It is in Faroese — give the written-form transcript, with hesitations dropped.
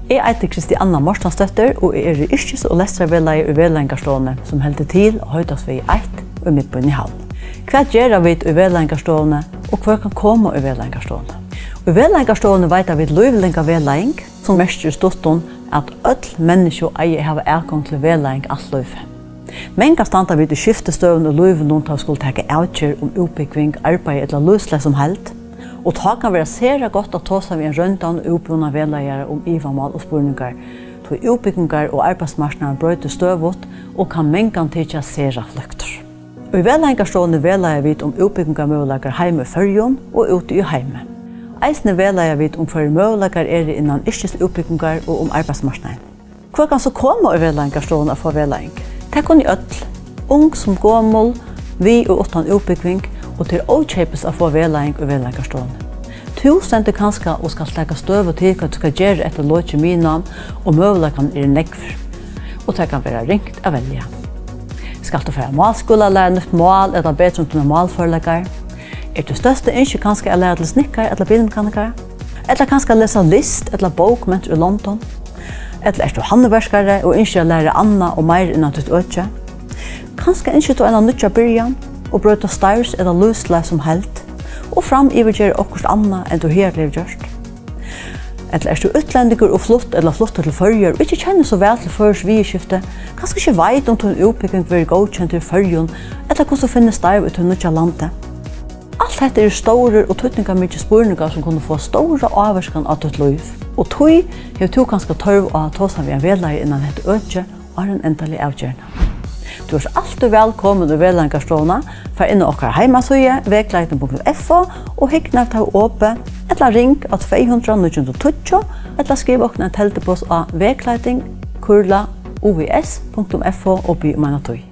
Jeg heter Kristianna Morstansdøtter og er yrkes- og lestrarvegleier i Vedlengarstående som heldur til og Høydalsvegi 1 og Midtbyen i Havn. Hva gjør vi i Vedlengarstående og hva kan komme i Vedlengarstående? I Vedlengarstående vet vi løyvelenga vedlegging som mestrer ståttun at öll mennesker eier hava adgang til vedlegging alt løyve. Menga standa vi i skiftestøven og løyven til å skulle takke avgjør utbygging, arbeid eller løsle som helt. Og ta kan være sera godt at ta vi en røndan og utbunna vedleggere ivamål og spurningar. Til utbyggingar og arbeidsmarsnaden brøyter støvot og kan mengan tidja sera flykter. I vedleggarstående vedlegger vi utbyggingar møvelagar heime i Førjun og ute i heime. Eisne vedlegger vi fyrir møvelagar innan yrkes utbyggingar og arbeidsmarsnaden. Hva kan så komme i vedleggarstående for vedlegging? Det kan i öll, ung som gammel, vi og utan utbygging, og til åkjøpes å få vedlegging og vedleggarstående. Du stender kanskje og skal slegge støv og til hva du skal gjøre etter låtje minnam, og møvelagan nekver. Og det kan være ringt å velge. Skal du føre malskola, lære nytt mål, eller bedre som malforelegger? Du største ønske kanskje å lære til snikker eller bilmekaniker? Eller kanskje å lese list eller bok mens i London? Eller du handverskere og ønske å lære anna og mer innan ditt økje? Kanskje ønske du en nytja byrjan og brøyta styrs eller løsle som helt, og fram ivergjere okkurs anna enn du herlig gjørst. Eller du utlendiker og flott eller flottar til førjer og ikke kjenner så vel til førs vieskifte, kanskje ikke veit om du en utbygging vil godkjent til førjon, eller hvordan du finner styr ut til nødja landet. Alt dette store og tøytninga mykje spurningar som kunne få store avvarskan av ditt liv. Og tøy har du kanskje tørv å ha tåsa vi en vedleie innan dette økje og har en endelig avgjørende. Du er alltid velkommen i Vedlengarstående, for inn i okkar heimasøye, vegleiten.fo, og hikk ta åpe, eller ring at 200-920, eller skriv okkar en teltepost av vegleiting.ovs.fo og by